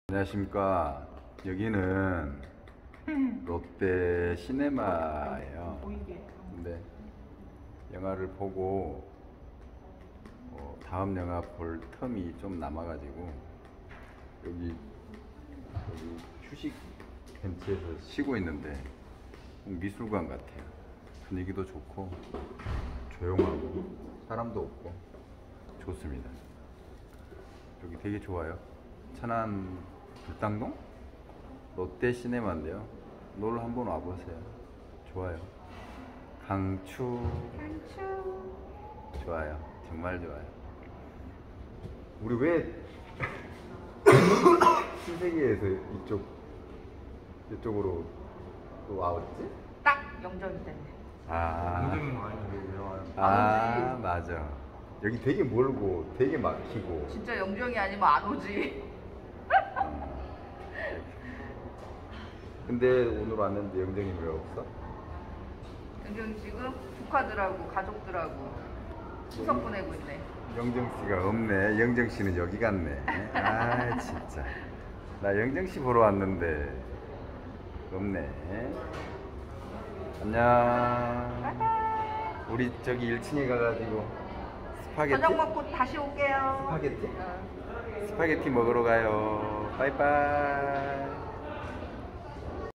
안녕하십니까. 여기는 롯데 시네마예요. 근데 영화를 보고 다음 영화 볼 텀이 좀 남아가지고 여기 휴식 벤치에서 쉬고 있는데 미술관 같아요. 분위기도 좋고 조용하고 사람도 없고 좋습니다. 여기 되게 좋아요. 천안 불당동 롯데 시네마인데요. 놀러 한번 와보세요. 좋아요. 강추 좋아요. 정말 좋아요. 우리 왜 신세계에서 이쪽으로 또 와왔지? 딱 영점이 됐네. 맞아. 여기 되게 멀고 되게 막히고. 진짜 영정이 아니면 안 오지. 근데 오늘 왔는데 영정이 왜 없어? 영정이 지금 조카들하고 가족들하고 추석 보내고 있네. 영정 씨가 없네. 영정 씨는 여기 갔네. 아 진짜. 나 영정 씨 보러 왔는데 없네. 안녕. 우리 저기 1층에 가가지고 스파게티. 저녁 먹고 다시 올게요. 스파게티 먹으러 가요. 빠이빠이.